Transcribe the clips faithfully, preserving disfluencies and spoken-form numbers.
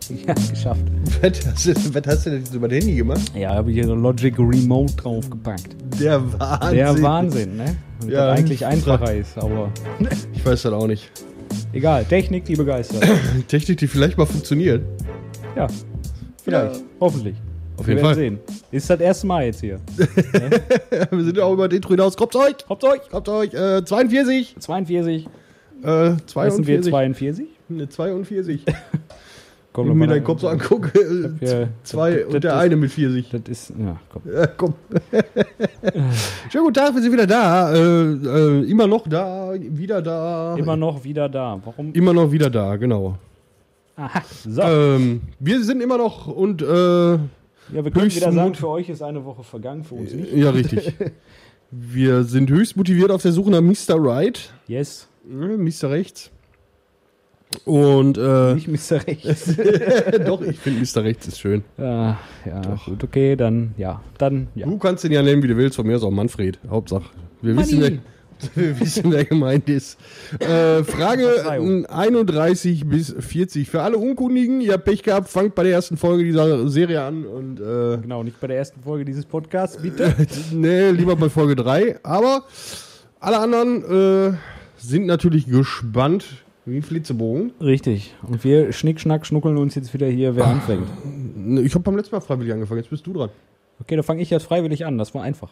Ja, geschafft. Was hast du, was hast du denn jetzt über das Handy gemacht? Ja, habe ich hier so Logic Remote draufgepackt. Der Wahnsinn. Der Wahnsinn, ne? Und Ja, das eigentlich einfacher ist, aber Ich weiß das auch nicht. egal. Technik, die begeistert. Technik, die vielleicht mal funktioniert. Ja, vielleicht. Ja. Hoffentlich. Auf Wir jeden werden Fall. sehen. Ist das erste Mal jetzt hier. Wir sind ja auch über das Intro hinaus. Kommt euch! Kommt euch! Kommt euch! Äh, zweiundvierzig! zweiundvierzig. Äh, Wissen wir zweiundvierzig. zweiundvierzig? Ne, zweiundvierzig. Komm, Wenn ich mir deinen Kopf so angucke, äh, Ja, zwei das- und das der ist- eine mit vierzig. Das ist, ja, komm. Ja, komm. Schönen guten Tag, wir sind wieder da. Äh, äh, immer noch da, wieder da. Immer noch wieder da. Warum? Immer noch wieder da, genau. Aha, so. Ähm, wir sind immer noch und, äh, ja, wir können höchst wieder sagen, mut- für euch ist eine Woche vergangen, für uns nicht. ja, richtig. Wir sind höchst motiviert auf der Suche nach Mister Right. Yes, Äh, Mister Rechts. Und, äh, nicht Mister Rechts. doch, ich finde Mister Rechts ist schön. Ja, ja, gut, okay, dann, ja, dann, ja. Du kannst den ja nennen, wie du willst. Von mir ist auch Manfred. Hauptsache. Wir wissen, wer, Manni. wir wissen, wer gemeint ist. Äh, Frage Verzeihung. einunddreißig bis vierzig. Für alle Unkundigen, ihr habt Pech gehabt, fangt bei der ersten Folge dieser Serie an. Und, äh, Genau, nicht bei der ersten Folge dieses Podcasts, bitte. nee, lieber bei Folge drei. Aber alle anderen äh, sind natürlich gespannt wie Flitzebogen. Richtig. Und wir schnick, schnack, schnuckeln uns jetzt wieder hier, wer anfängt. Ich habe beim letzten Mal freiwillig angefangen, jetzt bist du dran. Okay, da fange ich jetzt freiwillig an, das war einfach.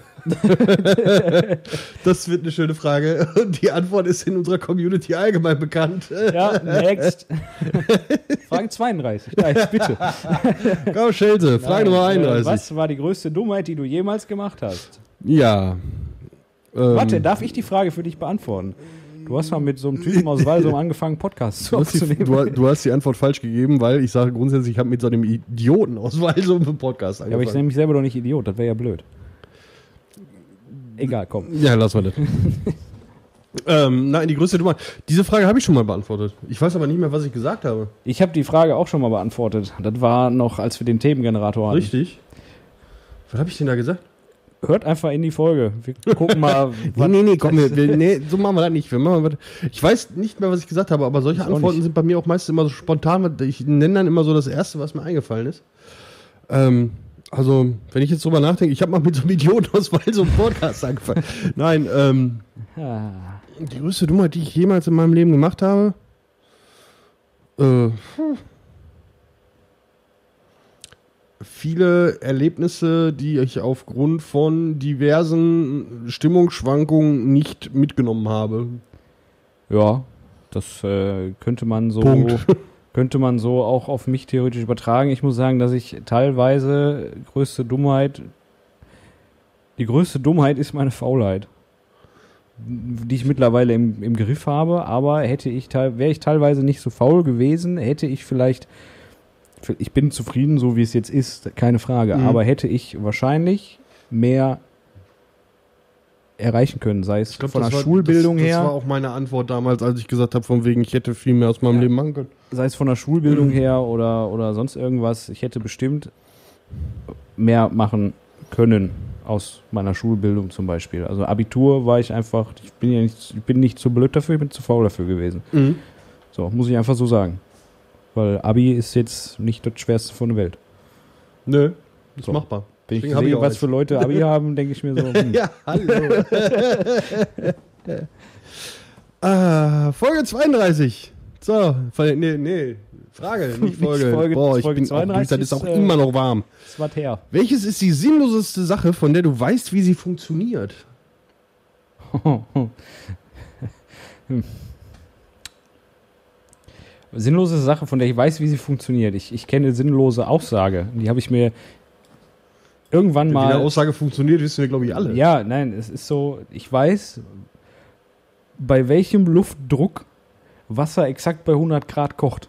Das wird eine schöne Frage. Und die Antwort ist in unserer Community allgemein bekannt. Ja, next. Frage zweiunddreißig, ja, jetzt bitte. Komm, Schelte, Frage Nummer Äh, einunddreißig. Was war die größte Dummheit, die du jemals gemacht hast? Ja. Ähm, Warte, darf ich die Frage für dich beantworten? Du hast mal mit so einem Typen aus Walsum angefangen, Podcasts du, hast die, aufzunehmen. du, du hast die Antwort falsch gegeben, weil ich sage grundsätzlich, ich habe mit so einem Idioten aus Walsum einen Podcast Ja, aber ich angefangen. nenne mich selber doch nicht Idiot, das wäre ja blöd. Egal, komm. Ja, lass mal das. ähm, nein, die größte Dummheit. Diese Frage habe ich schon mal beantwortet. Ich weiß aber nicht mehr, was ich gesagt habe. Ich habe die Frage auch schon mal beantwortet. Das war noch, als wir den Themengenerator hatten. Richtig. Was habe ich denn da gesagt? Hört einfach in die Folge. Wir gucken mal. Nee, nee, nee, komm, wir, wir, nee, so machen wir das nicht. Wir machen, was- ich weiß nicht mehr, was ich gesagt habe, aber solche Ich auch Antworten nicht. sind bei mir auch meistens immer so spontan. Ich nenne dann immer so das Erste, was mir eingefallen ist. Ähm, also, wenn ich jetzt drüber nachdenke, ich habe mal mit so einem Idioten aus so einem Podcast angefangen. Nein, ähm, Ah, die größte Dummheit, die ich jemals in meinem Leben gemacht habe, äh, viele Erlebnisse, die ich aufgrund von diversen Stimmungsschwankungen nicht mitgenommen habe. ja, das äh, könnte man so. Punkt. Könnte man so auch auf mich theoretisch übertragen. Ich muss sagen, dass ich teilweise größte Dummheit. Die größte Dummheit ist meine Faulheit. Die ich mittlerweile im, im Griff habe, aber hätte ich teil- wäre ich teilweise nicht so faul gewesen, hätte ich vielleicht. Ich bin zufrieden, so wie es jetzt ist, keine Frage. Mhm. Aber hätte ich wahrscheinlich mehr erreichen können, sei es Ich glaub, von das der war- Schulbildung das, her. Das war auch meine Antwort damals, als ich gesagt habe, von wegen, ich hätte viel mehr aus meinem Ja. Leben machen können. sei es von der Schulbildung her oder, oder sonst irgendwas, ich hätte bestimmt mehr machen können aus meiner Schulbildung zum Beispiel. Also Abitur war ich einfach, ich bin ja nicht, ich bin nicht zu blöd dafür, ich bin zu faul dafür gewesen. Mhm. So, muss ich einfach so sagen. Weil Abi ist jetzt nicht das Schwerste von der Welt. Nö, ist So. machbar. Wenn ich Deswegen hab sehe, auch was eins. für Leute Abi haben, denke ich mir so, hm, Ja, hallo. ah, Folge zweiunddreißig. So, Fall- nee, nee, Frage, nicht Nicht Folge. Folge- Boah, ich Folge bin auch, zweiunddreißig das ist auch ist, äh, immer noch warm. das war her. Welches ist die sinnloseste Sache, von der du weißt, wie sie funktioniert? Sinnlose Sache, von der ich weiß, wie sie funktioniert. Ich, ich kenne sinnlose Aussage. Die habe ich mir irgendwann Wie mal. eine Aussage funktioniert, wissen wir, glaube ich, alle. Ja, nein, es ist so, ich weiß, bei welchem Luftdruck Wasser exakt bei hundert Grad kocht.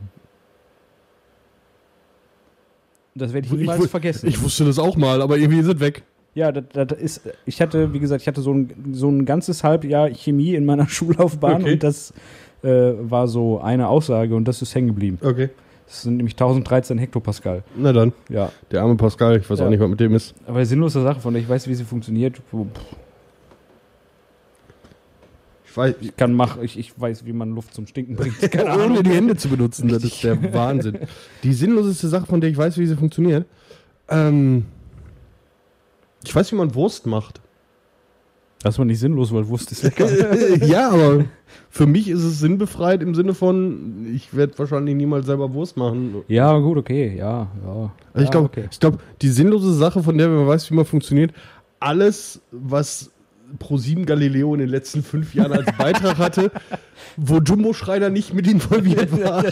Das werde ich Ich niemals wu- vergessen. Ich wusste das auch mal, aber irgendwie ist es weg. ja, das, das ist, ich hatte, wie gesagt, ich hatte so ein, so ein ganzes Halbjahr Chemie in meiner Schullaufbahn Okay. und das äh, war so eine Aussage und das ist hängen geblieben. Okay. Das sind nämlich tausenddreizehn Hektopascal. Na dann, Ja, der arme Pascal, ich weiß Ja. auch nicht, was mit dem ist. aber sinnlose Sache, von der ich weiß, wie sie funktioniert. Pff, Ich weiß, Ich kann mach, ich, ich weiß, wie man Luft zum Stinken bringt. Keine ohne Ahnung. die Hände zu benutzen, das ist der Wahnsinn. Die sinnloseste Sache, von der ich weiß, wie sie funktioniert. Ähm, ich weiß, wie man Wurst macht. Das war nicht sinnlos, weil Wurst ist lecker. Ja, aber für mich ist es sinnbefreit im Sinne von, ich werde wahrscheinlich niemals selber Wurst machen. Ja, gut, okay, ja, ja. Also ich ja, glaube, okay. ich glaub, die sinnlose Sache, von der man weiß, wie man funktioniert, alles, was ProSieben Galileo in den letzten fünf Jahren als Beitrag hatte, wo Jumbo Schreiner nicht mit involviert war.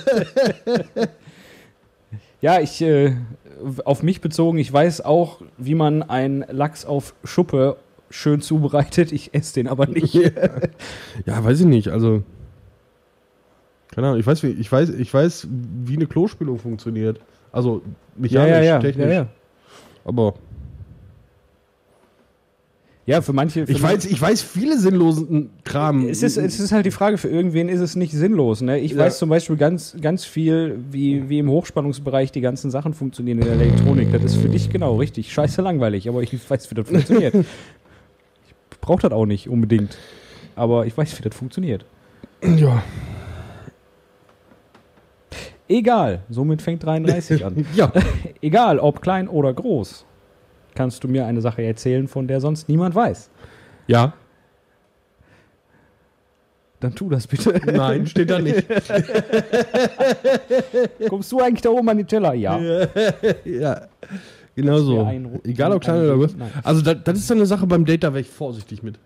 Ja, ich, äh, auf mich bezogen, ich weiß auch, wie man einen Lachs auf Schuppe schön zubereitet. Ich esse den aber nicht. Ja, weiß ich nicht. Also, keine Ahnung. Ich weiß, wie, ich weiß, ich weiß, wie eine Klospülung funktioniert. Also, mechanisch, ja, ja, ja, technisch. ja, ja. Aber Ja, für manche. Für ich weiß, ich weiß viele sinnlosen Kram. Es ist, es ist halt die Frage, für irgendwen ist es nicht sinnlos. Ne? Ich Ja. weiß zum Beispiel ganz, ganz viel, wie, wie im Hochspannungsbereich die ganzen Sachen funktionieren in der Elektronik. Das ist für dich genau richtig. Scheiße langweilig, aber ich weiß, wie das funktioniert. Ich brauche das auch nicht unbedingt. Aber ich weiß, wie das funktioniert. Ja. Egal, somit fängt dreiunddreißig an. Ja. Egal, ob klein oder groß, kannst du mir eine Sache erzählen, von der sonst niemand weiß. Ja. Dann tu das bitte. Nein, steht da nicht. Kommst du eigentlich da oben an die Teller? Ja. Ja. Genau so. Ja, ein Ru- Egal ob klein ein- oder groß. Nein. Also das, das ist so eine Sache beim Date, da wäre ich vorsichtig mit.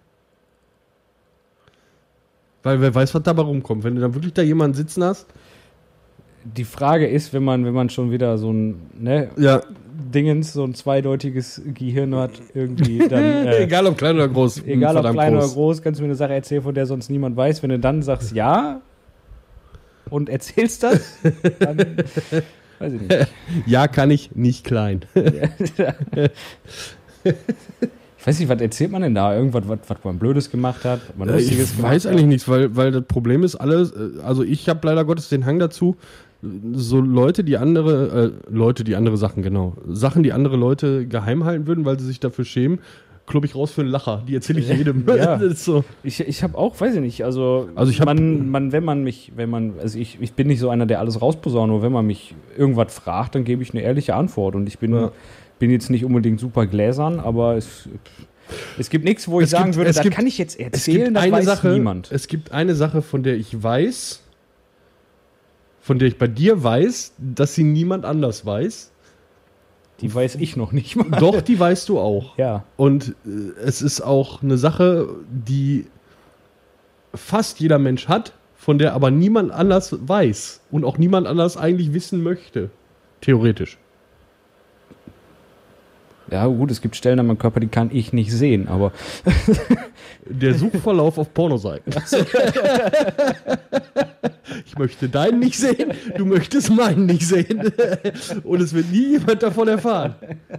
Weil wer weiß, was dabei rumkommt. Wenn du dann wirklich da jemanden sitzen hast. Die Frage ist, wenn man, wenn man schon wieder so ein ne, Ja. Dingens, so ein zweideutiges Gehirn hat, irgendwie dann. Äh, Egal ob klein oder groß. egal ob verdammt klein groß. oder groß, kannst du mir eine Sache erzählen, von der sonst niemand weiß. Wenn du dann sagst ja und erzählst das, dann weiß ich nicht. Ja, kann ich, nicht klein. Ich weiß nicht, was erzählt man denn da? Irgendwas, was, was man Blödes gemacht hat, was man Lustiges Ich gemacht weiß hat? eigentlich nichts, weil, weil das Problem ist alles, äh, also ich habe leider Gottes den Hang dazu, so Leute, die andere, äh, Leute, die andere Sachen, genau, Sachen, die andere Leute geheim halten würden, weil sie sich dafür schämen, klopp ich raus für einen Lacher. Die erzähle ich jedem. Ja. Das ist so. Ich, ich habe auch, weiß ich nicht, also, Also ich hab- man, man, wenn man mich, wenn man, also ich, ich bin nicht so einer, der alles rausposaunt, nur wenn man mich irgendwas fragt, dann gebe ich eine ehrliche Antwort und ich bin, Ja. bin jetzt nicht unbedingt super gläsern, aber es, es gibt nichts, wo ich Es sagen gibt- würde, es das gibt- kann ich jetzt Es erzählen, gibt das eine weiß Sache, niemand. es gibt eine Sache, von der ich weiß, von der ich bei dir weiß, dass sie niemand anders weiß. Die weiß ich noch nicht mal. Doch, die weißt du auch. Ja. Und äh, es ist auch eine Sache, die fast jeder Mensch hat, von der aber niemand anders weiß und auch niemand anders eigentlich wissen möchte. Theoretisch. Ja, gut, es gibt Stellen an meinem Körper, die kann ich nicht sehen, aber Der Suchverlauf auf Pornoseiten. Ich möchte deinen nicht sehen, du möchtest meinen nicht sehen. Und es wird nie jemand davon erfahren.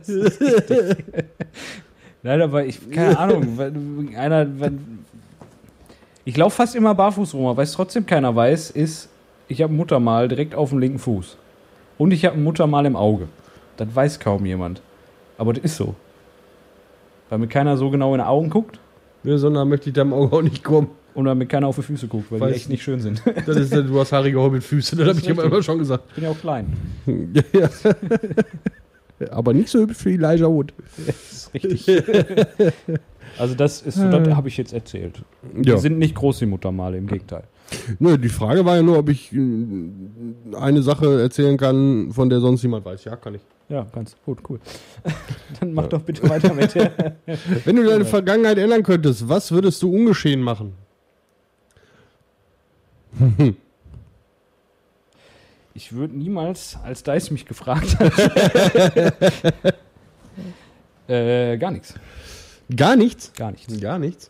nein, aber ich, keine Ahnung, wenn einer, wenn, ich laufe fast immer barfuß rum, aber was trotzdem keiner weiß, ist, ich habe ein Muttermal direkt auf dem linken Fuß. Und ich habe ein Muttermal im Auge. Das weiß kaum jemand. Aber das ist so. Weil mir keiner so genau in die Augen guckt Ja, sondern möchte ich deinem Auge auch nicht kommen. und weil mir keiner auf die Füße guckt, weil Weiß die echt nicht schön sind. Das ist, du hast haarige Hobbitfüße, das habe ich dir richtig. immer schon gesagt. Ich bin ja auch klein. Ja. Aber nicht so hübsch wie Elijah Wood. Das ist richtig. Also das ist, das habe ich jetzt erzählt. Die Ja. sind nicht groß, die Muttermale, im Gegenteil. Nö, die Frage war ja nur, ob ich äh, eine Sache erzählen kann, von der sonst niemand weiß. Ja, kann ich. Ja, ganz gut, cool. Dann mach doch bitte weiter mit der. Wenn du deine Vergangenheit ändern könntest, was würdest du ungeschehen machen? Ich würde niemals, als Dice mich gefragt hat, äh, gar nichts. Gar nichts? Gar nichts. Gar nichts.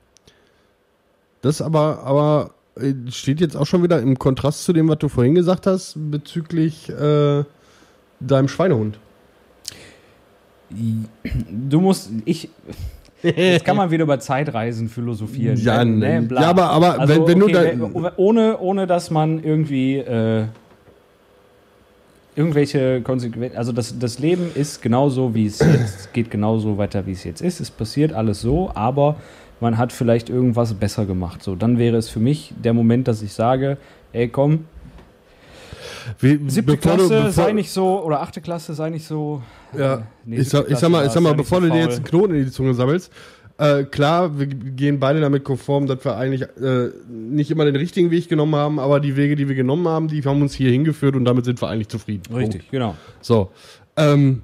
Das aber, aber äh, steht jetzt auch schon wieder im Kontrast zu dem, was du vorhin gesagt hast, bezüglich äh, deinem Schweinehund. Du musst, ich, jetzt kann man wieder über Zeitreisen philosophieren. Ja, ne, ne, bla. ja, aber- aber wenn- wenn du da- wenn- ohne, ohne, dass man irgendwie, äh, irgendwelche Konsequenzen, also das, das Leben ist genauso, wie es jetzt, geht genauso weiter, wie es jetzt ist. Es passiert alles so, aber man hat vielleicht irgendwas besser gemacht. So, dann wäre es für mich der Moment, dass ich sage, ey komm, Wie, siebte bevor Klasse du, bevor, sei nicht so, oder achte Klasse sei nicht so. Ja, äh, nee, ich, sag, siebte ich sag mal, Klasse ich sag mal sei nicht bevor so du dir faul. jetzt einen Knoten in die Zunge sammelst, äh, klar, wir gehen beide damit konform, dass wir eigentlich äh, nicht immer den richtigen Weg genommen haben, aber die Wege, die wir genommen haben, die haben uns hier hingeführt und damit sind wir eigentlich zufrieden. Richtig, Punkt. genau. So. Ähm,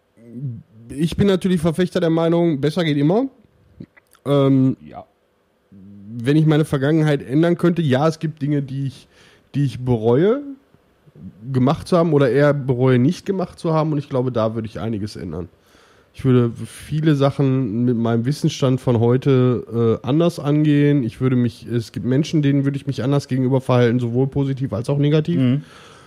ich bin natürlich Verfechter der Meinung, besser geht immer. Ähm, Ja. wenn ich meine Vergangenheit ändern könnte, ja, es gibt Dinge, die ich, die ich bereue, gemacht zu haben oder eher bereue, nicht gemacht zu haben und ich glaube, da würde ich einiges ändern. Ich würde viele Sachen mit meinem Wissensstand von heute äh, anders angehen. Ich würde mich, es gibt Menschen, denen würde ich mich anders gegenüber verhalten, sowohl positiv als auch negativ. Mhm.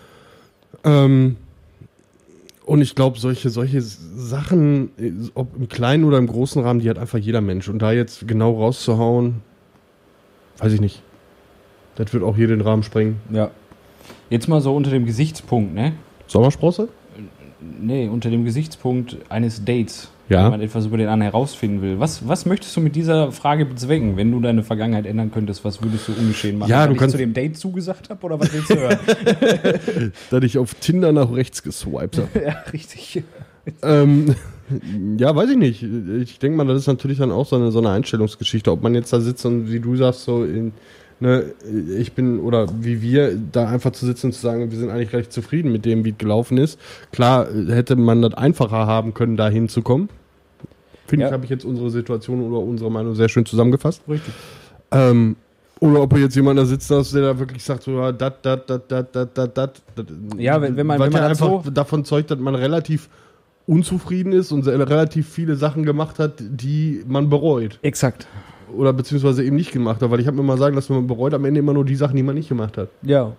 Ähm, und ich glaube, solche, solche Sachen, ob im kleinen oder im großen Rahmen, die hat einfach jeder Mensch. Und da jetzt genau rauszuhauen, weiß ich nicht. Das wird auch hier den Rahmen sprengen. Ja. Jetzt mal so unter dem Gesichtspunkt, ne? Sommersprosse? Nee, unter dem Gesichtspunkt eines Dates. Ja. Wenn man etwas über den anderen herausfinden will. Was, was möchtest du mit dieser Frage bezwecken? Wenn du deine Vergangenheit ändern könntest, was würdest du ungeschehen machen? Ja, Weil du ich kannst- zu dem Date zugesagt habe oder was willst du hören? Dass ich auf Tinder nach rechts geswiped habe. Ja, richtig. ähm, ja, weiß ich nicht. Ich denke mal, das ist natürlich dann auch so eine, so eine Einstellungsgeschichte. Ob man jetzt da sitzt und wie du sagst, so in, ne, ich bin, oder wie wir, da einfach zu sitzen und zu sagen, wir sind eigentlich recht zufrieden mit dem, wie es gelaufen ist. Klar, hätte man das einfacher haben können, da hinzukommen. Finde Ja. ich, habe ich jetzt unsere Situation oder unsere Meinung sehr schön zusammengefasst. Richtig. Ähm, oder ob jetzt jemand da sitzt, der da wirklich sagt, so, ja, dat, dat, dat, dat, dat, dat, dat. Ja, wenn- wenn man- Weil wenn man ja das einfach so- davon zeugt, dass man relativ unzufrieden ist und sehr- relativ viele Sachen gemacht hat, die man bereut. Exakt. Oder beziehungsweise eben nicht gemacht hat. Weil ich habe mir mal sagen lassen, man bereut am Ende immer nur die Sachen, die man nicht gemacht hat. Ja.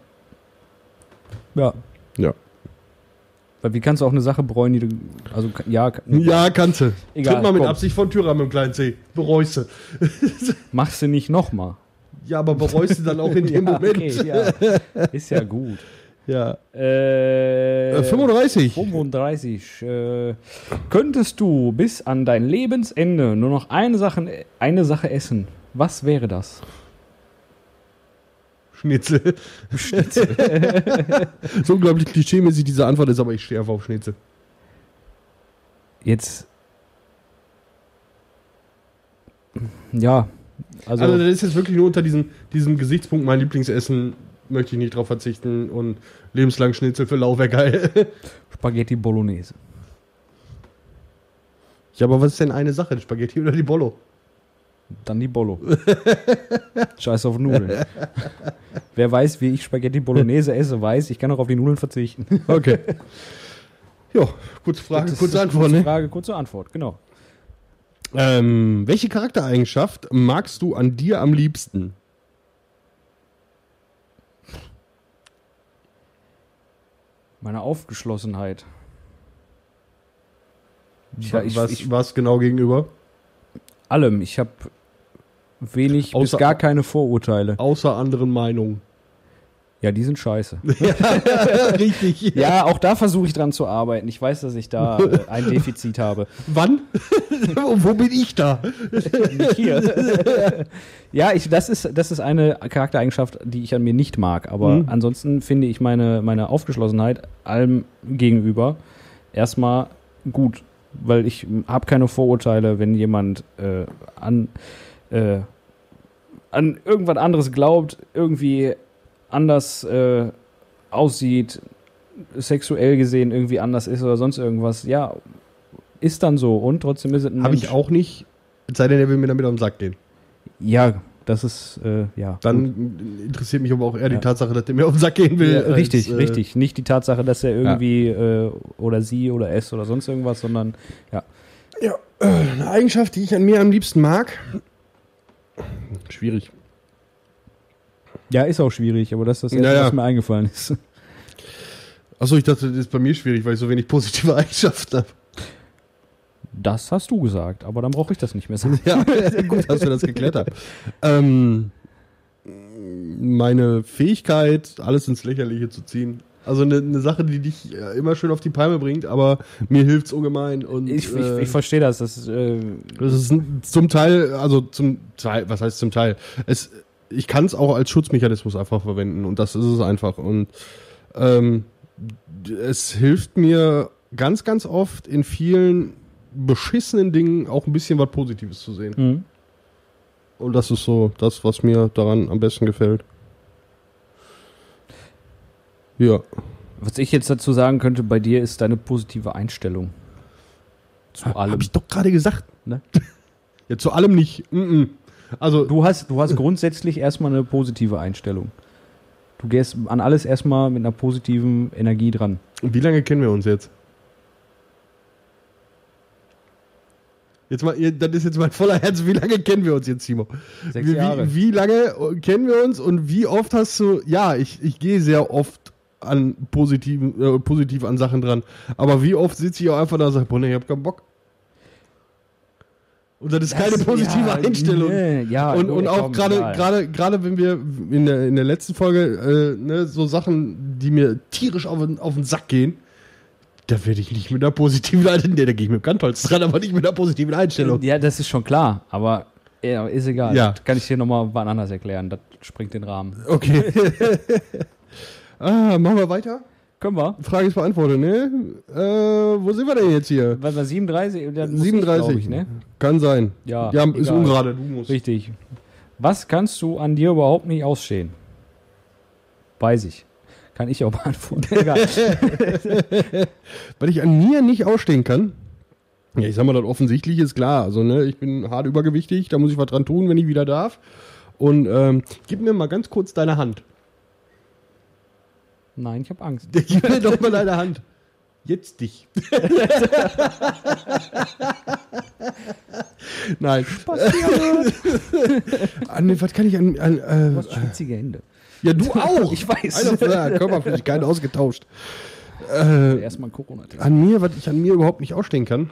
Ja. Ja. Weil wie kannst du auch eine Sache bereuen, die du. Also, ka- ja. ka- Ja, kannst du. Egal, Tritt mal mit komm. Absicht von Tür an mit dem kleinen C. Bereust du. Machst du nicht nochmal. Ja, aber bereust du dann auch in dem Moment. Okay, ja. Ist ja gut. Ja. Äh, Äh, fünfunddreißig. fünfunddreißig. Äh, könntest du bis an dein Lebensende nur noch eine Sache, eine Sache essen? Was wäre das? Schnitzel. So unglaublich klischeemäßig diese Antwort ist, aber ich stehe einfach auf Schnitzel. Jetzt. Ja, also. Also, das ist jetzt wirklich nur unter diesem, diesem Gesichtspunkt, mein Lieblingsessen, möchte ich nicht drauf verzichten und lebenslang Schnitzel für Lau wäre geil. Spaghetti Bolognese. Ja, aber was ist denn eine Sache, die Spaghetti oder die Bollo? Dann die Bollo. Scheiß auf Nudeln. Wer weiß, wie ich Spaghetti Bolognese esse, weiß, ich kann auch auf die Nudeln verzichten. Okay. Ja, kurze Frage, Das ist kurze eine Antwort, kurze ne? Frage, kurze Antwort, genau. Ähm, welche Charaktereigenschaft magst du an dir am liebsten? Meine Aufgeschlossenheit. Ja, ich, was, ich, was genau gegenüber? allem. Ich habe wenig Außer- bis gar keine Vorurteile. Außer anderen Meinungen. Ja, die sind scheiße. Richtig. Ja, auch da versuche ich dran zu arbeiten. Ich weiß, dass ich da äh, ein Defizit habe. Wann? Wo bin ich da? Nicht hier. Ja, ich, das, ist, das ist eine Charaktereigenschaft, die ich an mir nicht mag. Aber Mhm. ansonsten finde ich meine, meine Aufgeschlossenheit allem gegenüber erstmal gut. Weil ich habe keine Vorurteile, wenn jemand äh, an, äh, an irgendwas anderes glaubt, irgendwie anders äh, aussieht, sexuell gesehen irgendwie anders ist oder sonst irgendwas. Ja, ist dann so. Und trotzdem ist es ein Habe ich Mensch. auch nicht. Es sei denn, er will mir damit auf den Sack gehen. Ja, das ist, äh, ja. gut. Dann interessiert mich aber auch eher die Ja. Tatsache, dass der mir auf den Sack gehen will. Ja, als, richtig, äh, richtig. Nicht die Tatsache, dass er irgendwie äh, oder sie oder es oder sonst irgendwas, sondern ja. Ja, äh, eine Eigenschaft, die ich an mir am liebsten mag. Schwierig. Ja, ist auch schwierig, aber das ist das Erste, Ja, ja. was mir eingefallen ist. Achso, ich dachte, das ist bei mir schwierig, weil ich so wenig positive Eigenschaften habe. Das hast du gesagt, aber dann brauche ich das nicht mehr sagen. Ja, gut, dass wir das geklärt haben. Ähm, meine Fähigkeit, alles ins Lächerliche zu ziehen, Also eine, eine Sache, die dich äh, immer schön auf die Palme bringt, aber mir hilft's ungemein. Und, Ich, äh, ich, ich verstehe das. Das, äh, das ist ein- zum Teil, also zum Teil, was heißt zum Teil? Es, ich kann es auch als Schutzmechanismus einfach verwenden und das ist es einfach. Und ähm, es hilft mir ganz, ganz oft in vielen beschissenen Dingen auch ein bisschen was Positives zu sehen. mhm. Und das ist so das, was mir daran am besten gefällt. Ja. Was ich jetzt dazu sagen könnte, bei dir ist deine positive Einstellung zu allem. Hab ich doch gerade gesagt. Ne? Ja, zu allem nicht. Mm-mm. Also, Du hast, du hast grundsätzlich erstmal eine positive Einstellung. Du gehst an alles erstmal mit einer positiven Energie dran. wie lange kennen wir uns jetzt? Jetzt mal, ihr- das ist jetzt mein voller Herz. Wie lange kennen wir uns jetzt, Timo? Sechs wie, Jahre. Wie, wie lange kennen wir uns und wie oft hast du, ja, ich, ich gehe sehr oft an positiven, äh, positiv an Sachen dran. Aber wie oft sitze ich auch einfach da und sage, boah, nee, ich hab keinen Bock. Und das ist keine Das- positive ja, Einstellung. nee, ja, und gut, und auch komm, gerade egal. gerade gerade wenn wir in der, in der letzten Folge äh, ne, so Sachen, die mir tierisch auf, den- auf den Sack gehen, da werde ich nicht mit einer positiven Einstellung, nee, da gehe ich mit dem Kantholz dran, aber nicht mit einer positiven Einstellung. Ja, das ist schon klar, aber ja, ist egal. Ja. Das kann ich dir nochmal wann anders erklären. Das springt den Rahmen. Okay. ah, machen wir weiter? Können wir? Frage ist beantwortet, ne? Äh, wo sind wir denn jetzt hier? Was war siebenunddreißig? Das muss ich, siebenunddreißig, glaub ich, ne? Kann sein. Ja, Ja, ist egal. ungerade, du musst. Richtig. Was kannst du an dir überhaupt nicht ausstehen? Weiß ich. Kann ich auch beantworten. Egal. Weil ich an mir nicht ausstehen kann. Ja, ich sag mal, das Offensichtliche ist klar. Also, ne, ich bin hart übergewichtig, da muss ich was dran tun, wenn ich wieder darf. Und ähm, gib mir mal ganz kurz deine Hand. Nein, ich habe Angst. Gib mir doch mal deine Hand. Jetzt dich. Nein. An, was kann ich an. an Du äh, hast schwitzige Hände. ja, du auch. Ich weiß. Einer von der Körperflüssigkeit ausgetauscht. Äh, Erstmal ein Corona-Test. an mir, was ich an mir überhaupt nicht ausstehen kann.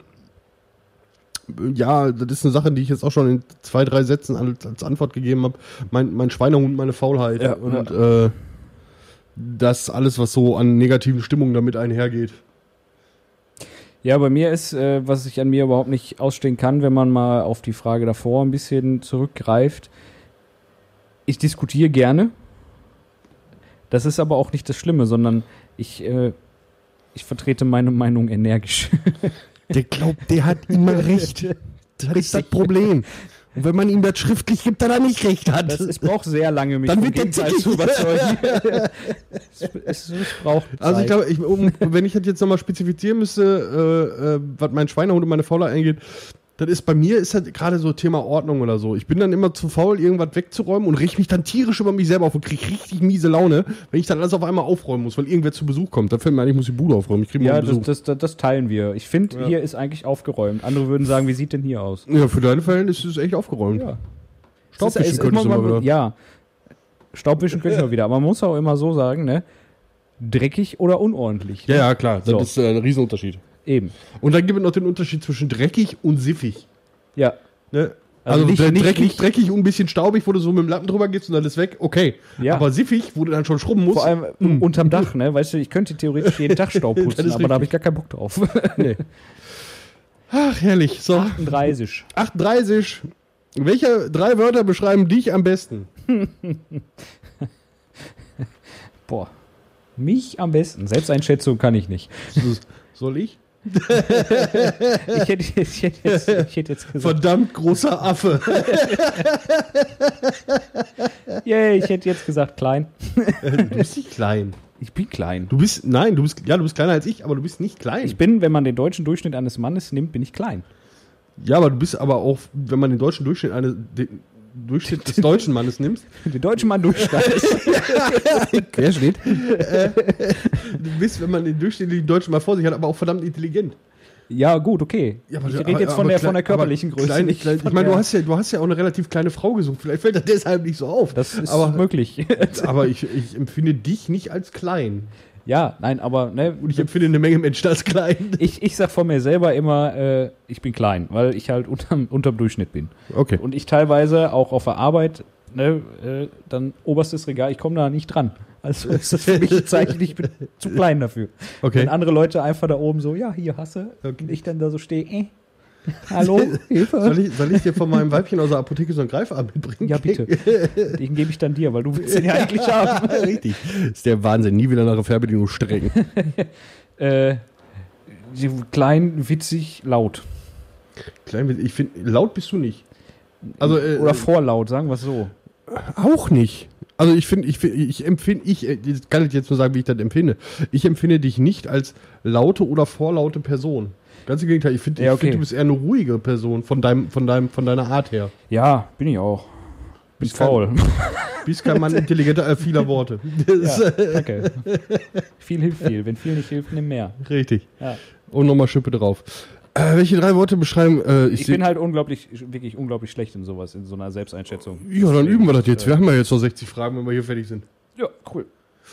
Ja, das ist eine Sache, die ich jetzt auch schon in zwei, drei Sätzen als, als Antwort gegeben habe. Mein, mein Schweinehund, meine Faulheit Ja, und Äh, das alles, was so an negativen Stimmungen damit einhergeht. Ja, bei mir ist, äh, was ich an mir überhaupt nicht ausstehen kann, wenn man mal auf die Frage davor ein bisschen zurückgreift. Ich diskutiere gerne. Das ist aber auch nicht das Schlimme, sondern ich, äh, ich vertrete meine Meinung energisch. Der glaubt, der hat immer recht. Das ist das Problem. Und wenn man ihm das schriftlich gibt, dann er nicht recht hat. Das, es braucht sehr lange, mich Dann vom wird der Gegenteil zickig. zu überzeugen. es, es, es braucht Zeit. Also ich glaube, ich, um, wenn ich das jetzt nochmal spezifizieren müsste, äh, äh, was mein Schweinehund und meine Faulheit angeht, das ist bei mir ist halt gerade so Thema Ordnung oder so. Ich bin dann immer zu faul, irgendwas wegzuräumen und richte mich dann tierisch über mich selber auf und kriege richtig miese Laune, wenn ich dann alles auf einmal aufräumen muss, weil irgendwer zu Besuch kommt. Da fällt mir ein, ich muss die Bude aufräumen. Ich kriege mal Ja, einen das, Besuch. das, das, das teilen wir. Ich finde, Ja. hier ist eigentlich aufgeräumt. Andere würden sagen, wie sieht denn hier aus? Ja, für deine Fälle ist es echt aufgeräumt. Ja. Staubwischen Es ist könntest immer du mal mal- wieder. Ja, Staubwischen können wir wieder. Aber man muss auch immer so sagen, ne? Dreckig oder unordentlich. Ja, ja, klar. Das So. ist äh, ein Riesenunterschied. Eben. Und dann gibt es noch den Unterschied zwischen dreckig und siffig. Ja. Ne? Also Also, nicht- der nicht- dreckig, nicht- dreckig und ein bisschen staubig, wo du so mit dem Lappen drüber gehst und dann ist weg, okay. Ja. Aber siffig, wo du dann schon schrubben musst. Vor allem Mm. unterm Dach, ne? Weißt du, ich könnte theoretisch jeden Tag Staub Das putzen, ist aber da habe richtig. ich gar keinen Bock drauf. Nee. Ach, herrlich. So, achtunddreißig. achtunddreißig. Welche drei Wörter beschreiben dich am besten? Boah. Mich am besten. Selbsteinschätzung kann ich nicht. Soll ich? Ich hätte, ich hätte, jetzt, ich hätte jetzt gesagt, Verdammt großer Affe. yeah, ich hätte jetzt gesagt klein. du bist nicht klein. Ich bin klein. Du bist, nein, du bist, ja, du bist kleiner als ich, aber du bist nicht klein. Ich bin, wenn man den deutschen Durchschnitt eines Mannes nimmt, bin ich klein. ja, aber du bist aber auch, wenn man den deutschen Durchschnitt, eine, den Durchschnitt des deutschen Mannes nimmst, Der deutsche Mann Durchschnitt. Querschnitt, äh, du bist, wenn man den durchschnittlichen Deutschen mal vor sich hat, aber auch verdammt intelligent. Ja, gut, okay. Ja, aber- ich rede aber- jetzt von, aber der, klein- von der körperlichen aber Größe. Klein, nicht klein, von ich meine, du der- hast, ja, du hast ja auch eine relativ kleine Frau gesungen. Vielleicht fällt das deshalb nicht so auf. Das ist aber, möglich. aber ich, ich empfinde dich nicht als klein. Ja, nein, aber ne, Und ich empfinde eine Menge Menschen als klein. ich, ich sag von mir selber immer, äh, ich bin klein, weil ich halt unterm, unterm Durchschnitt bin. Okay. Und ich teilweise auch auf der Arbeit, ne, äh, dann oberstes Regal, ich komme da nicht dran. Also ist das für mich ein Zeichen, ich bin zu klein dafür. Okay. Wenn andere Leute einfach da oben so, ja, hier hasse, Okay. und ich dann da so stehe, äh, hallo, Hilfe. Soll ich, soll ich dir von meinem Weibchen aus der Apotheke so einen Greifarm mitbringen? Ja, bitte. Den gebe ich dann dir, weil du willst den ja eigentlich haben. Richtig. Ist der Wahnsinn. Nie wieder nach der Fernbedienung strecken. äh, klein, witzig, laut. Klein, ich finde, laut bist du nicht. Also, äh, Oder vorlaut, sagen wir es so. Auch nicht. Also ich finde, ich, find, ich empfinde, ich äh, ich kann ich jetzt nur sagen, wie ich das empfinde. Ich empfinde dich nicht als laute oder vorlaute Person. Ganz im Gegenteil, ich finde, Ja, ich find, okay. du bist eher eine ruhige Person von deinem, von deinem, von deiner Art her. Ja, bin ich auch. Bin Bist kein- faul. Bist kein Mann intelligenter als vieler Worte. Das Ja, ist, danke. Viel hilft viel. Wenn viel nicht hilft, nimm mehr. richtig. Ja. Und nochmal Schippe drauf. Äh, welche drei Worte beschreiben? Äh, ich Ich seh- bin halt unglaublich, wirklich unglaublich schlecht in sowas, in so einer Selbsteinschätzung. ja, dann Deswegen, üben wir das jetzt. äh, Wir haben ja jetzt noch sechzig Fragen, wenn wir hier fertig sind. Ja, cool.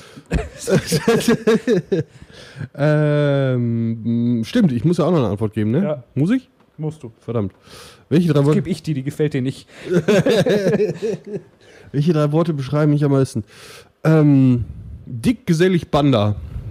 ähm, stimmt, ich muss ja auch noch eine Antwort geben, ne? Ja. Muss ich? Musst du. Verdammt. Welche drei, Das Worte, gebe ich dir, die gefällt dir nicht. welche drei Worte beschreiben mich am meisten? Ähm, dick, gesellig, Banda.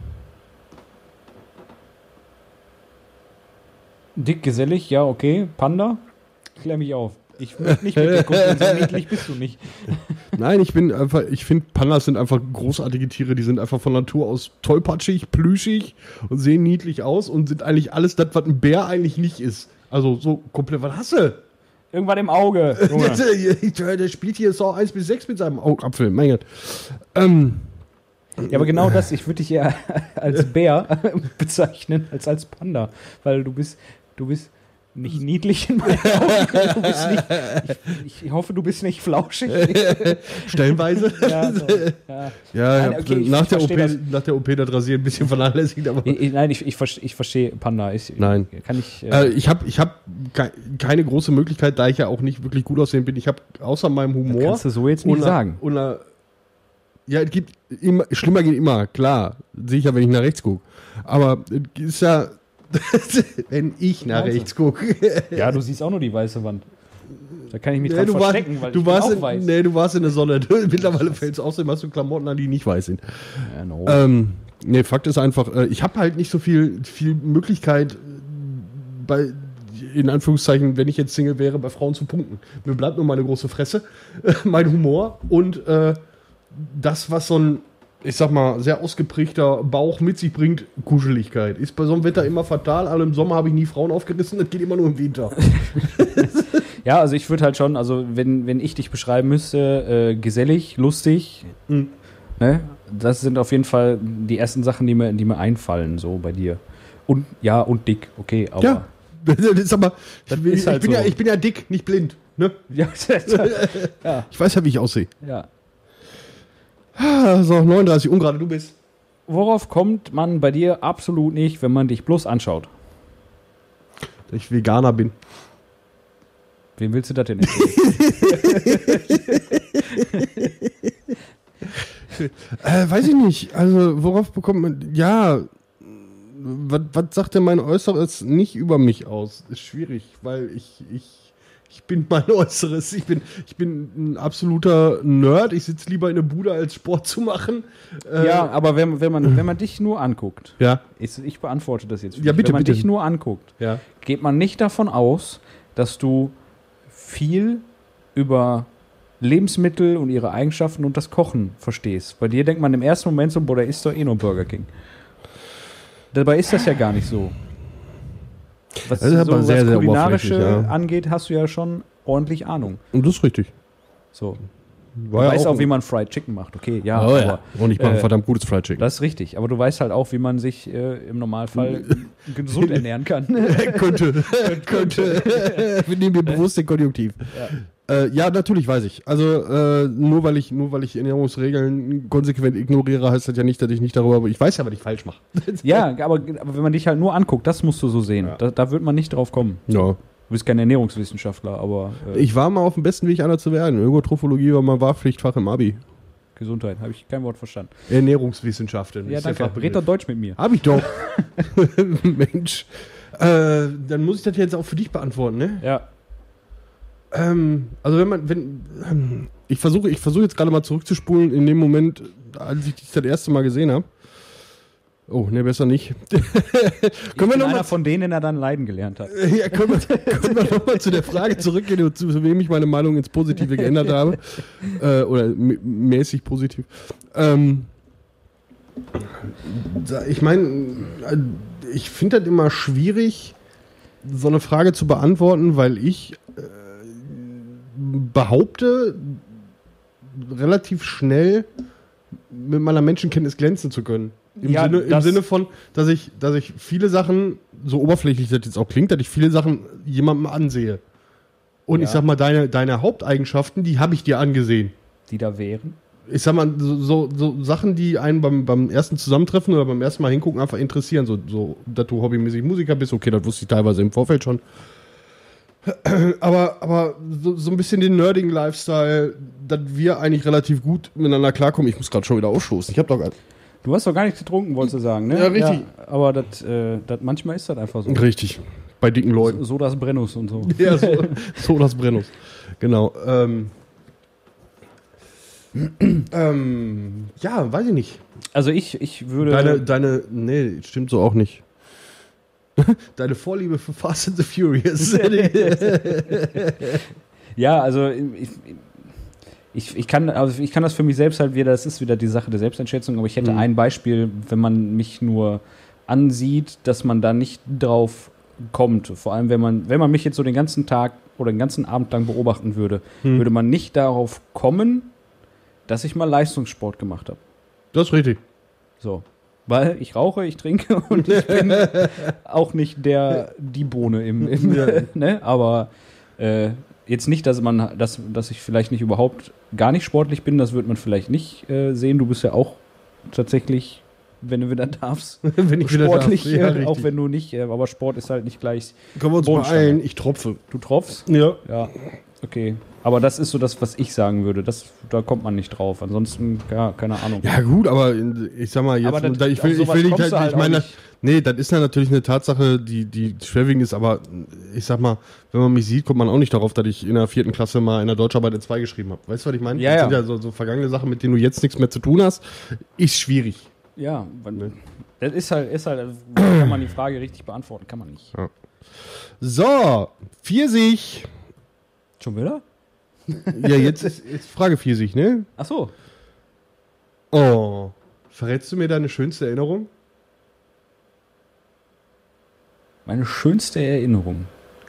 Dick, gesellig, ja, okay. Panda, klär mich auf. Ich möchte nicht mit dir gucken, so niedlich bist du nicht. Nein, ich bin einfach, ich finde, Pandas sind einfach großartige Tiere, die sind einfach von Natur aus tollpatschig, plüschig und sehen niedlich aus und sind eigentlich alles das, was ein Bär eigentlich nicht ist. Also so komplett, was hast du? Irgendwann im Auge. Junge. Der spielt hier Saw eins bis sechs mit seinem Augapfel, mein Gott. Ähm, Ja, aber genau das, ich würde dich eher als Bär bezeichnen, als als Panda. Weil du bist, du bist nicht niedlich in meinen Augen. Du bist nicht, ich, ich hoffe, du bist nicht flauschig. stellenweise. Ja, so, ja. Ja, Nein, ich okay, hab ich- nach, ich der O versteh P, das. nach der O P das Rasieren ein bisschen vernachlässigt, aber. Ich, ich- nein, ich, ich, verste- ich verstehe Panda. Ich, Nein. Kann ich. Äh, ich habe ich hab ke keine große Möglichkeit, da ich ja auch nicht wirklich gut aussehen bin. Ich habe außer meinem Humor. kannst du so jetzt nicht und einer- sagen. und einer- ja, es gibt immer, schlimmer geht immer, klar. Sehe ich ja, wenn ich nach rechts gucke. Aber es ist ja, wenn ich nach Also. rechts gucke. Ja, du siehst auch nur die weiße Wand. Da kann ich mich Nee, dran du, warst, verstecken, weil du, ich warst bin in, auch weiß. nee, du warst in der Sonne. Du, mittlerweile fällt es außerdem hast du Klamotten an, die nicht weiß sind. Ja, no. Ähm, nee, Fakt ist einfach, äh, ich habe halt nicht so viel, viel Möglichkeit, äh, bei, in Anführungszeichen, wenn ich jetzt Single wäre, bei Frauen zu punkten. Mir bleibt nur meine große Fresse, mein Humor und äh, das, was so ein, ich sag mal, sehr ausgeprägter Bauch mit sich bringt, Kuscheligkeit. Ist bei so einem Wetter immer fatal. Also im Sommer habe ich nie Frauen aufgerissen, das geht immer nur im Winter. Ja, also ich würde halt schon, also wenn, wenn ich dich beschreiben müsste, äh, gesellig, lustig, Mhm. ne? Das sind auf jeden Fall die ersten Sachen, die mir, die mir einfallen, so bei dir. Und ja, und dick, okay, aber. Ja, das ist aber, Das ich, bin- ist halt ich, bin so. ja, ich bin ja dick, nicht blind. Ne? Ja, ja, Ich weiß ja, wie ich aussehe. ja. Ah, So, neununddreißig, ungerade, du bist. Worauf kommt man bei dir absolut nicht, wenn man dich bloß anschaut? Dass ich Veganer bin. Wem willst du das denn erzählen? Äh, weiß ich nicht. Also, worauf bekommt man. Ja. Was, was sagt denn mein Äußeres nicht über mich aus? Ist schwierig, weil ich. ich Ich bin mein Äußeres. Ich bin, ich bin ein absoluter Nerd. Ich sitze lieber in der Bude, als Sport zu machen. Äh, Ja, aber wenn, wenn, man, wenn man dich nur anguckt, Ja. ich, ich beantworte das jetzt. für Ja, dich. bitte, wenn man bitte. dich nur anguckt, Ja. geht man nicht davon aus, dass du viel über Lebensmittel und ihre Eigenschaften und das Kochen verstehst. Bei dir denkt man im ersten Moment so, boah, der isst doch eh nur Burger King. Dabei ist das ja gar nicht so. Was, Das ist aber so, sehr, was sehr Kulinarische oberflächlich, ja. angeht, hast du ja schon ordentlich Ahnung. Und das ist richtig. So. Du War ja weißt auch, ein- wie man Fried Chicken macht, okay, ja, Oh, aber ja. Und ich mache ein äh, verdammt gutes Fried Chicken. das ist richtig. Aber du weißt halt auch, wie man sich äh, im Normalfall gesund ernähren kann. könnte. könnte. Wir nehmen mir bewusst den Konjunktiv. Ja. Äh, ja, natürlich weiß ich. Also äh, nur weil ich nur weil ich Ernährungsregeln konsequent ignoriere, heißt das ja nicht, dass ich nicht darüber. Ich weiß ja, was ich falsch mache. Ja, aber, aber wenn man dich halt nur anguckt, das musst du so sehen. Ja. Da, da wird man nicht drauf kommen. Ja. Du bist kein Ernährungswissenschaftler, aber äh, Ich war mal auf dem besten Weg, einer zu werden. Ökotrophologie war mal Wahlpflichtfach im Abi. Gesundheit, habe ich kein Wort verstanden. Ernährungswissenschaften. Ja, ist der danke. Fachbegriff. Red doch Deutsch mit mir. Hab ich doch. Mensch. Äh, dann muss ich das jetzt auch für dich beantworten, ne? Ja. Ähm, also wenn man, wenn, ähm, ich versuche, ich versuche jetzt gerade mal zurückzuspulen in dem Moment, als ich dich das erste Mal gesehen habe. Oh, ne, besser nicht. Ich können wir bin noch einer mal, von denen, der dann leiden gelernt hat. ja, können wir, können wir noch mal zu der Frage zurückgehen, zu wem ich meine Meinung ins Positive geändert habe. Äh, oder m- mäßig positiv. Ähm, ich meine, ich finde das immer schwierig, so eine Frage zu beantworten, weil ich äh, behaupte, relativ schnell mit meiner Menschenkenntnis glänzen zu können. Im, Ja, Sinne, Im das- Sinne von, dass ich, dass ich viele Sachen, so oberflächlich das jetzt auch klingt, dass ich viele Sachen jemandem ansehe. Und Ja. ich sag mal, deine, deine Haupteigenschaften, die habe ich dir angesehen. Die da wären. Ich sag mal, so, so, so Sachen, die einen beim, beim ersten Zusammentreffen oder beim ersten Mal hingucken einfach interessieren. So, so, dass du hobbymäßig Musiker bist, okay, das wusste ich teilweise im Vorfeld schon. Aber, aber so, so ein bisschen den nerdigen Lifestyle, dass wir eigentlich relativ gut miteinander klarkommen. Ich muss gerade schon wieder ausstoßen. Ich habe doch gar Du hast doch gar nichts getrunken, wolltest du sagen, ne? Ja, richtig. aber das, äh, das, manchmal ist das einfach so. Richtig. Bei dicken Leuten. So das Brennus und so. Ja, so, so das Brennus. Genau. Ähm, ähm, ja, weiß ich nicht. Also ich, ich würde... Deine, deine, nee, stimmt so auch nicht. Deine Vorliebe für Fast and the Furious. Ja, also ich, ich, ich, kann, also ich kann das für mich selbst halt wieder, das ist wieder die Sache der Selbsteinschätzung, aber ich hätte Mhm. ein Beispiel, wenn man mich nur ansieht, dass man da nicht drauf kommt. Vor allem, wenn man, wenn man mich jetzt so den ganzen Tag oder den ganzen Abend lang beobachten würde, Mhm. würde man nicht darauf kommen, dass ich mal Leistungssport gemacht habe. Das ist richtig. So. Weil ich rauche, ich trinke und ich bin auch nicht der, die Bohne im, im Ja. ne? Aber äh, jetzt nicht, dass man, dass, dass ich vielleicht nicht überhaupt gar nicht sportlich bin, das wird man vielleicht nicht äh, sehen. Du bist ja auch tatsächlich, wenn du wieder darfst, Wenn ich wieder sportlich, darf. Ja, äh, auch richtig. wenn du nicht, äh, aber Sport ist halt nicht gleich. Können wir uns Bodenstange. beeilen? Ich tropfe. Du tropfst? Ja. Ja, okay. Aber das ist so das, was ich sagen würde. Das, da kommt man nicht drauf. Ansonsten, ja, keine Ahnung. Ja, gut, aber in- ich sag mal, jetzt, Aber das- da- ich will, auf ich sowas will nicht, kommst halt, du halt ich auch meine, nicht. nee, das ist ja natürlich eine Tatsache, die, die schwerwiegend ist, aber ich sag mal, wenn man mich sieht, kommt man auch nicht darauf, dass ich in der vierten Klasse mal in der Deutscharbeit in zwei geschrieben habe. Weißt du, was ich meine? Ja, das ja. sind ja so, so vergangene Sachen, mit denen du jetzt nichts mehr zu tun hast. Ist schwierig. Ja, weil- das ist halt, ist halt, kann man die Frage richtig beantworten, kann man nicht. So, Pfirsich. Schon wieder? Ja, jetzt ist jetzt Frage Pfirsich, ne? Ach so. Oh, verrätst du mir deine schönste Erinnerung? Meine schönste Erinnerung.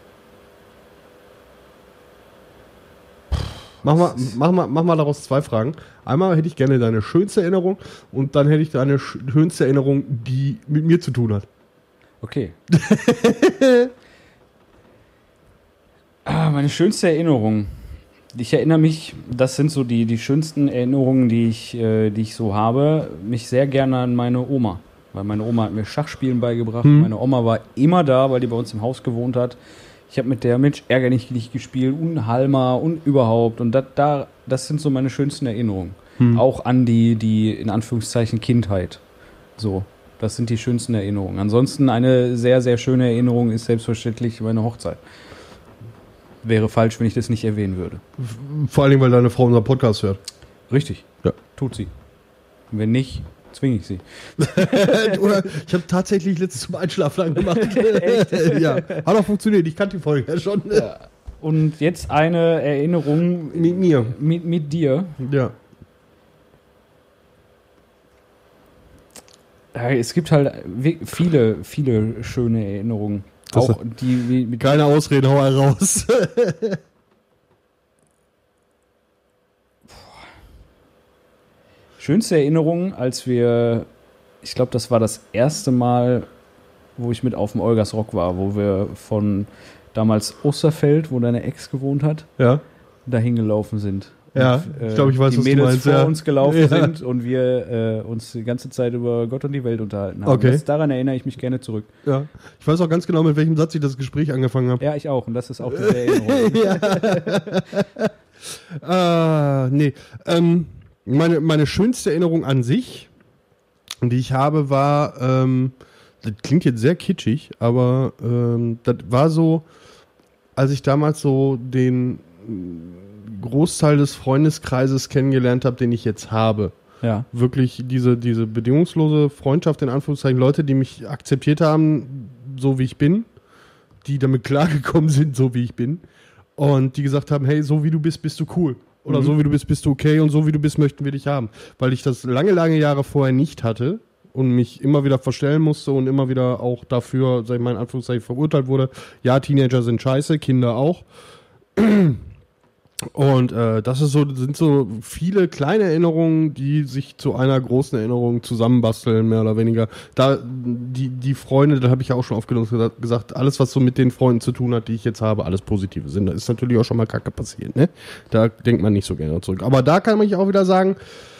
Mach mal, mach, mal, mach mal daraus zwei Fragen. Einmal hätte ich gerne deine schönste Erinnerung und dann hätte ich deine sch- schönste Erinnerung, die mit mir zu tun hat. Okay. ah, meine schönste Erinnerung. Ich erinnere mich, das sind so die, die schönsten Erinnerungen, die ich, äh, die ich so habe, mich sehr gerne an meine Oma. Weil meine Oma hat mir Schachspielen beigebracht. Hm. Meine Oma war immer da, weil die bei uns im Haus gewohnt hat. Ich habe mit der Mensch ärgerlich gespielt und Halma und überhaupt. Und das, da, das sind so meine schönsten Erinnerungen. Hm. Auch an die, die in Anführungszeichen Kindheit. So, das sind die schönsten Erinnerungen. Ansonsten eine sehr, sehr schöne Erinnerung ist selbstverständlich meine Hochzeit. Wäre falsch, wenn ich das nicht erwähnen würde. Vor allen Dingen, weil deine Frau unseren Podcast hört. Richtig. Ja. Tut sie. Wenn nicht, zwinge ich sie. Oder ich habe tatsächlich letztes zum Einschlafen gemacht. Ja, hat auch funktioniert. Ich kannte die Folge ja schon. Und jetzt eine Erinnerung Mit mir. mit, mit dir. Ja. Ja, es gibt halt wi- viele, viele schöne Erinnerungen. Das Auch die wie- mit Keine Ausreden, hau raus. schönste Erinnerung, als wir, ich glaube, das war das erste Mal, wo ich mit auf dem Olgas Rock war, wo wir von damals Osterfeld, wo deine Ex gewohnt hat, Ja. dahin gelaufen sind. Ja, Und, ich glaub, ich weiß, die was du Mädels meinst, vor ja. uns gelaufen Ja. sind und wir äh, uns die ganze Zeit über Gott und die Welt unterhalten haben. Okay. Das, daran erinnere ich mich gerne zurück. Ja. Ich weiß auch ganz genau, mit welchem Satz ich das Gespräch angefangen habe. Ja, ich auch. Und das ist auch diese Erinnerung. Ah, nee. Ähm, meine, meine schönste Erinnerung an sich, die ich habe, war, ähm, das klingt jetzt sehr kitschig, aber ähm, das war so, als ich damals so den Großteil des Freundeskreises kennengelernt habe, den ich jetzt habe. Ja. Wirklich diese, diese bedingungslose Freundschaft, in Anführungszeichen, Leute, die mich akzeptiert haben, so wie ich bin, die damit klargekommen sind, so wie ich bin, und die gesagt haben, hey, so wie du bist, bist du cool. Oder mhm. so wie du bist, bist du okay, und so wie du bist, möchten wir dich haben. Weil ich das lange, lange Jahre vorher nicht hatte und mich immer wieder verstellen musste und immer wieder auch dafür, sag ich mal, in Anführungszeichen verurteilt wurde. Ja, Teenager sind scheiße, Kinder auch. Und äh, das ist so, sind so viele kleine Erinnerungen, die sich zu einer großen Erinnerung zusammenbasteln, mehr oder weniger. Da die, die Freunde, da habe ich ja auch schon oft genug gesagt, alles, was so mit den Freunden zu tun hat, die ich jetzt habe, alles Positive sind. Da ist natürlich auch schon mal Kacke passiert, ne? Da denkt man nicht so gerne zurück. Aber da kann man auch wieder sagen,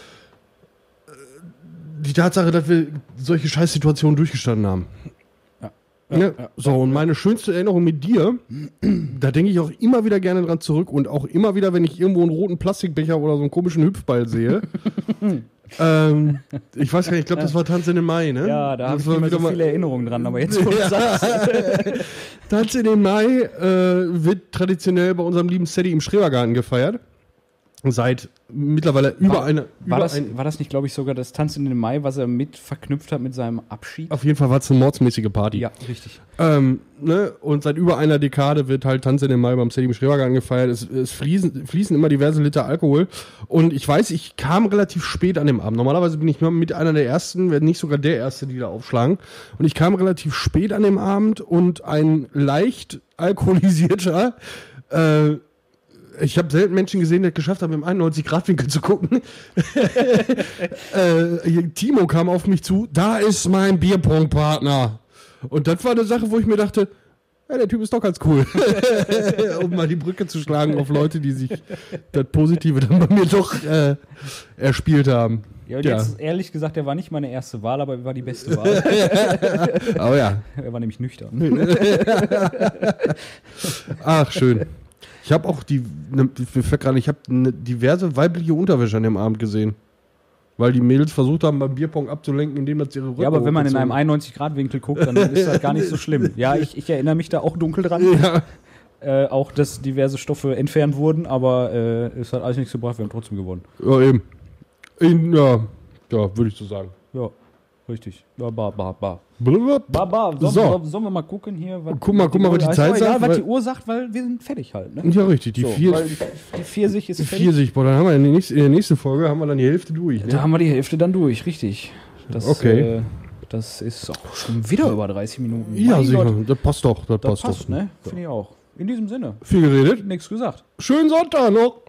die Tatsache, dass wir solche Scheißsituationen durchgestanden haben. Ja, ja, so, und meine schönste Erinnerung mit dir, da denke ich auch immer wieder gerne dran zurück, und auch immer wieder, wenn ich irgendwo einen roten Plastikbecher oder so einen komischen Hüpfball sehe. ähm, ich weiß gar nicht, ich glaube, das war Tanz in den Mai, ne? Ja, da habe ich war nicht mehr so mal viele Erinnerungen dran, aber jetzt, wo du ja. sagst. Tanz in den Mai äh, wird traditionell bei unserem lieben Steady im Schrebergarten gefeiert. Seit mittlerweile über war, eine. War, über das, ein, war das nicht, glaube ich, sogar das Tanz in den Mai, was er mit verknüpft hat mit seinem Abschied? Auf jeden Fall war es eine mordsmäßige Party. Ja, richtig. Ähm, ne? Und seit über einer Dekade wird halt Tanz in den Mai beim Steady im Schrebergarten gefeiert. Es, es fließen, fließen immer diverse Liter Alkohol. Und ich weiß, ich kam relativ spät an dem Abend. Normalerweise bin ich nur mit einer der Ersten, wenn nicht sogar der Erste, die da aufschlagen. Und ich kam relativ spät an dem Abend, und ein leicht alkoholisierter äh, ich habe selten Menschen gesehen, die es geschafft haben, im einundneunzig Grad Winkel zu gucken. äh, Timo kam auf mich zu, da ist mein Bierpong-Partner. Und das war eine Sache, wo ich mir dachte, ja, der Typ ist doch ganz cool. Um mal die Brücke zu schlagen auf Leute, die sich das Positive dann bei mir doch äh, erspielt haben. Ja, und ja. jetzt ehrlich gesagt, er war nicht meine erste Wahl, aber er war die beste Wahl. Oh ja. Er war nämlich nüchtern. Ach, schön. Ich habe auch die, ne, ich habe ne, diverse weibliche Unterwäsche an dem Abend gesehen. Weil die Mädels versucht haben, beim Bierpong abzulenken, indem das ihre Rücken. Ja, aber wenn man in einem einundneunzig Grad Winkel guckt, dann ist das gar nicht so schlimm. Ja, ich, ich erinnere mich da auch dunkel dran. Ja. Äh, auch, dass diverse Stoffe entfernt wurden, aber äh, es hat alles nichts gebracht, wir haben trotzdem gewonnen. Ja, eben. In, ja, ja, würde ich so sagen. Ja, richtig. Ja, ba, ba, ba. Blablabla. Ba, ba. Sollen, So. sollen wir mal gucken hier? Was Guck mal, guck mal, was die Zeit sagt. sagt, Ja, was weil- die Uhr sagt, weil wir sind fertig halt. Ne? Ja, richtig. Die So, vier, weil die, die Pfirsich ist fertig. Pfirsich, boah, dann haben wir in der, nächsten, in der nächsten Folge haben wir dann die Hälfte durch. Ne? Da haben wir die Hälfte dann durch, richtig. Das, Okay. Äh, das ist auch schon wieder über dreißig Minuten. Ja, Mein sicher. Gott, Das passt doch. Das, das passt, passt, doch. ne? Finde ich auch. In diesem Sinne, Viel geredet. nichts gesagt. Schönen Sonntag noch.